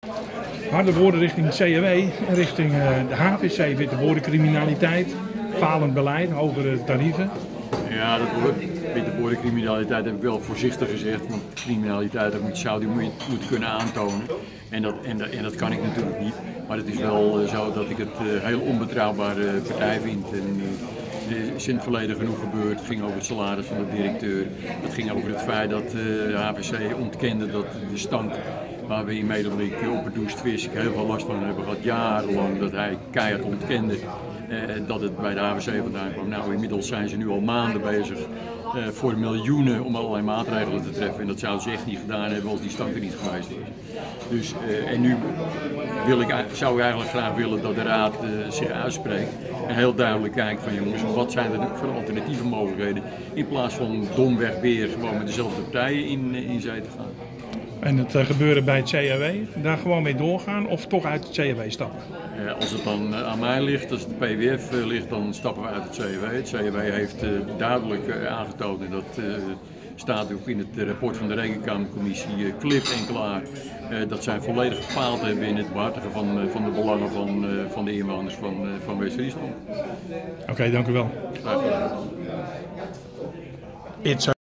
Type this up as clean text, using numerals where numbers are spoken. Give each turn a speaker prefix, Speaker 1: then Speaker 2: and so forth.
Speaker 1: Harde woorden richting CAW en richting de HVC, wittebordencriminaliteit, falend beleid, hogere tarieven.
Speaker 2: Ja, dat wordt wittebordencriminaliteit heb ik wel voorzichtig gezegd, want criminaliteit zou die moeten kunnen aantonen. En dat kan ik natuurlijk niet, maar het is wel zo dat ik het een heel onbetrouwbare partij vind. En, er is in het verleden genoeg gebeurd. Het ging over het salaris van de directeur. Het ging over het feit dat de HVC ontkende dat de stank waar we in Medemblik op het Doestvis heel veel last van hebben gehad, jarenlang, dat hij keihard ontkende dat het bij de HVC vandaan kwam. Nou, inmiddels zijn ze nu al maanden bezig voor miljoenen om allerlei maatregelen te treffen. En dat zouden ze echt niet gedaan hebben als die stank er niet geweest was. Dus, en nu zou ik eigenlijk graag willen dat de Raad zich uitspreekt en heel duidelijk kijkt van jongens, wat zijn er voor alternatieve mogelijkheden in plaats van domweg weer gewoon met dezelfde partijen in zee te gaan.
Speaker 1: En het gebeuren bij het CAW, daar gewoon mee doorgaan of toch uit het CAW stappen?
Speaker 2: Als het dan aan mij ligt, als het PWF ligt, dan stappen we uit het CAW. Het CAW heeft duidelijk aangetoond, en dat staat ook in het rapport van de Rekenkamercommissie klip en klaar, dat zij volledig gefaald hebben in het behartigen van de belangen van de inwoners van West-Friesland.
Speaker 1: Oké, dank u wel.
Speaker 2: Graag gedaan.